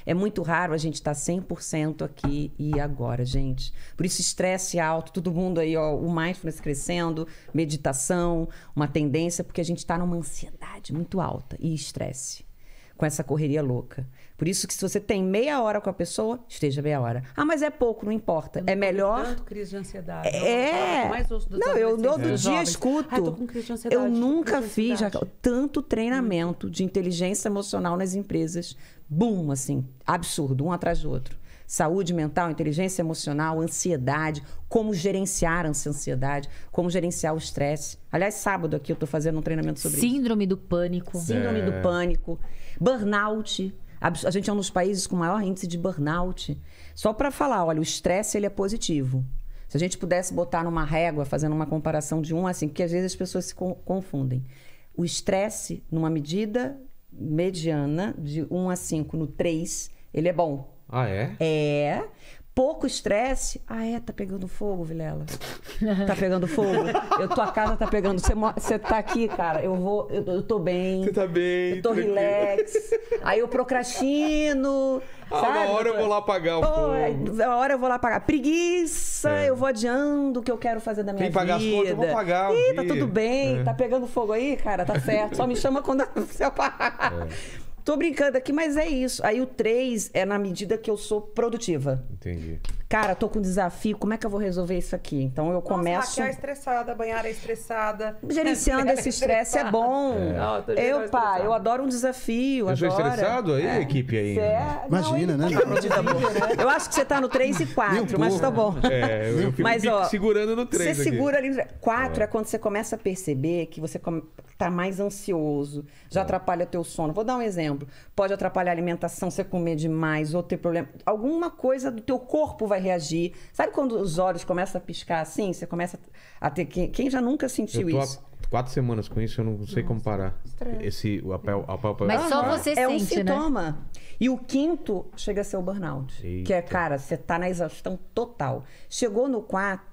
É muito raro a gente estar 100% aqui e agora, gente. Por isso, estresse alto, todo mundo aí, ó, o mindfulness crescendo, meditação, uma tendência, porque a gente está numa ansiedade muito alta e estresse, com essa correria louca. Por isso que se você tem meia hora com a pessoa, esteja meia hora. Ah, mas é pouco, não importa. É melhor... Tanto crise de ansiedade. Não, eu todo dia escuto. Ai, tô com crise de ansiedade. Eu nunca fiz tanto treinamento de inteligência emocional nas empresas. Boom, assim, absurdo, um atrás do outro. Saúde mental, inteligência emocional, ansiedade, como gerenciar a ansiedade, como gerenciar o estresse. Aliás, sábado aqui eu tô fazendo um treinamento sobre isso. Síndrome do pânico. Síndrome do pânico. Burnout. A gente é um dos países com maior índice de burnout. Só para falar, olha, o estresse ele é positivo. Se a gente pudesse botar numa régua, fazendo uma comparação de 1 a 5, porque às vezes as pessoas se confundem. O estresse, numa medida mediana, de 1 a 5, no 3, ele é bom. Ah, é? É. Pouco estresse. Ah, é? Tá pegando fogo, Vilela? Tá pegando fogo? Tua casa tá pegando. Você tá aqui, cara. Eu tô bem. Você tá bem. Eu tô relax. Aí eu procrastino. Sabe? Uma hora eu vou lá apagar o fogo. Uma hora eu vou lá apagar. Preguiça. Eu vou adiando o que eu quero fazer da minha vida. Quem pagar as contas, eu vou pagar o dia. Tá tudo bem. Tá pegando fogo aí, cara? Tá certo. Só me chama quando você apagar. Tô brincando aqui, mas é isso. Aí o 3 é na medida que eu sou produtiva. Entendi. Cara, tô com desafio, como é que eu vou resolver isso aqui? Então eu começo... Raquel é estressada, banhar é estressada. Gerenciando esse estresse é bom. Eu adoro um desafio. Eu sou estressado aí, equipe aí? Imagina, né? Eu acho que você tá no 3 e 4, mas tá bom. Eu fico segurando no 3 Você segura ali. 4 é quando você começa a perceber que você tá mais ansioso, já atrapalha teu sono. Vou dar um exemplo. Pode atrapalhar a alimentação, você comer demais ou ter problema. Alguma coisa do teu corpo vai reagir. Sabe quando os olhos começam a piscar assim? Você começa a ter... Quem já nunca sentiu isso? Eu tô há 4 semanas com isso, eu não sei como parar. O apel. Mas só você é sente, um sintoma. né? E o 5º chega a ser o burnout. Eita. Que é, cara, você tá na exaustão total. Chegou no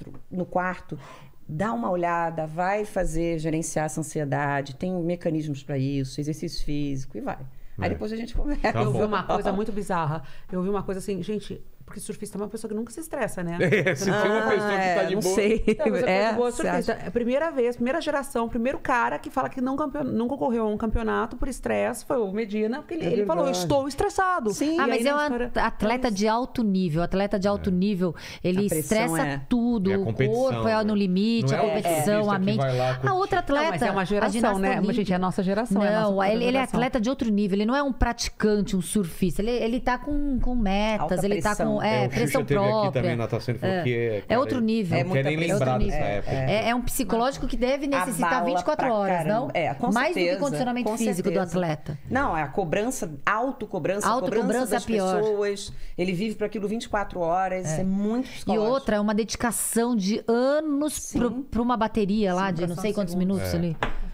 quarto, dá uma olhada, vai gerenciar essa ansiedade, tem mecanismos para isso, exercício físico e vai. Aí depois a gente conversa. Eu vi uma coisa muito bizarra. Eu vi uma coisa assim, gente... Porque surfista é uma pessoa que nunca se estressa, né? Se tem uma pessoa que tá de não boa... sei. Surfista. É a primeira vez, primeira geração, primeiro cara que fala que nunca concorreu a um campeonato por estresse foi o Medina, porque ele falou, eu estou estressado. Sim. Mas é um atleta de alto nível. Atleta de alto nível, ele estressa tudo. O corpo é no limite, a competição, a mente. A outra atleta... Não, mas é uma geração, né? Gente, é a nossa geração. Não, ele é atleta de outro nível. Ele não é um praticante, um surfista. Ele tá com metas, ele tá com... pressão própria. Aqui também, natação, ele falou que é outro nível. Não quer nem lembrar dessa época. É um psicológico que deve necessitar 24 horas, não? Com mais certeza, do que condicionamento físico do atleta. Não, é a cobrança, autocobrança das é pior. pessoas. Ele vive para aquilo 24 horas, é muito psicológico. E outra, é uma dedicação de anos para uma bateria lá, de não sei quantos minutos ali.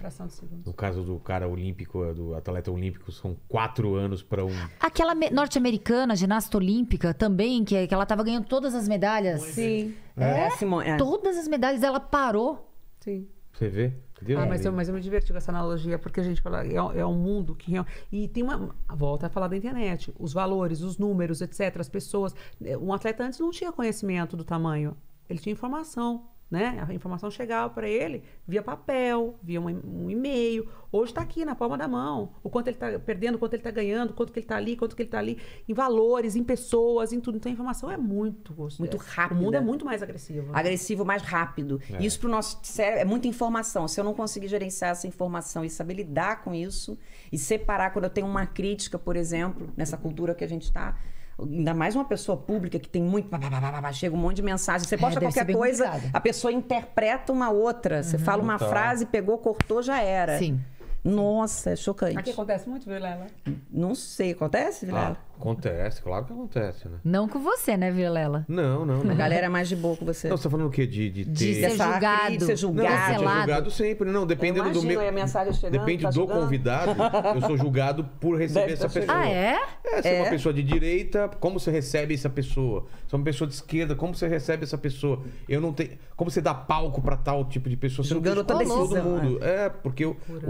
No caso do cara olímpico, do atleta olímpico, são 4 anos para um... Aquela norte-americana, ginasta olímpica, também, que ela estava ganhando todas as medalhas. Sim. Simone, todas as medalhas, ela parou. Sim. Você vê? Mas eu me diverti com essa analogia, porque a gente fala, é um mundo que... E tem uma... Volta a falar da internet. Os valores, os números, etc. As pessoas... Um atleta antes não tinha conhecimento do tamanho. Ele tinha informação. Né? A informação chegava para ele via papel, via um e-mail. Hoje está aqui na palma da mão. O quanto ele está perdendo, o quanto ele está ganhando, quanto que ele está ali, quanto que ele está ali, em valores, em pessoas, em tudo. Então a informação é muito rápida. O mundo é muito mais agressivo. Né? Agressivo, mais rápido. Isso para o nosso cérebro é muita informação. Se eu não conseguir gerenciar essa informação e saber lidar com isso e separar quando eu tenho uma crítica, por exemplo, nessa cultura que a gente está. Ainda mais uma pessoa pública que tem muito... Chega um monte de mensagem. Você posta qualquer coisa, a pessoa interpreta uma outra. Você fala uma frase, pegou, cortou, já era. Sim. Nossa, é chocante. Aqui acontece muito, Vilela? Não sei. Acontece, Vilela? Acontece, claro que acontece, né? Não com você, né, Vilela? Não. A galera é mais de boa com você. Não, você tá falando o quê? De ser julgado. Ser julgado. Não, ser julgado sempre. Não, dependendo do meu... a mensagem chegando, depende do convidado. Eu sou julgado por receber essa pessoa. Ah, é? Se é uma pessoa de direita, como você recebe essa pessoa? Se é uma pessoa de esquerda, como você recebe essa pessoa? Eu não tenho... Como você dá palco pra tal tipo de pessoa? Você Julgando não tem toda todo mundo. Porque o papel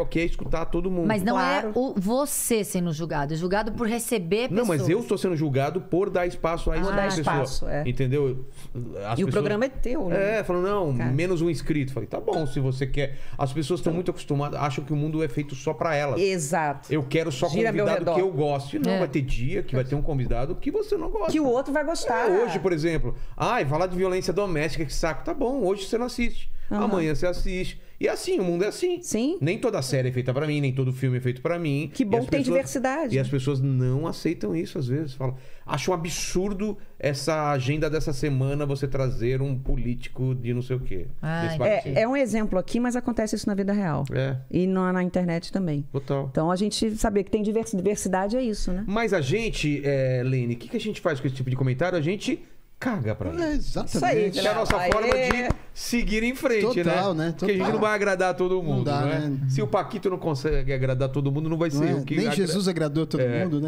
papel aqui é escutar todo mundo. Mas não é você sendo julgado, é julgado por receber pessoas. Não, mas eu estou sendo julgado por dar espaço a essa pessoa. Espaço, entendeu? O programa é teu, né? Falando, não, menos um inscrito. Falei, tá bom, se você quer. As pessoas estão muito acostumadas, acham que o mundo é feito só pra elas. Exato. Eu quero só convidado que eu goste. Não, vai ter dia que vai ter um convidado que você não gosta. Que o outro vai gostar. Hoje, por exemplo, falar de violência doméstica, que saco. Tá bom, hoje você não assiste. Amanhã você assiste. E assim, o mundo é assim. Sim. Nem toda série é feita pra mim, nem todo filme é feito pra mim. Que bom que tem diversidade. E as pessoas não aceitam isso às vezes. Falam, acho um absurdo essa agenda dessa semana você trazer um político de não sei o quê. É um exemplo aqui, mas acontece isso na vida real. E na internet também. Total. Então a gente saber que tem diversidade é isso, né? Mas a gente, Lene, o que a gente faz com esse tipo de comentário? A gente caga pra ele. Exatamente. É a nossa forma de seguir em frente, Total, né? Total. Porque a gente não vai agradar todo mundo, não dá, né? Se o Paquito não consegue agradar todo mundo, não vai ser o que... Nem Jesus agradou todo mundo, né?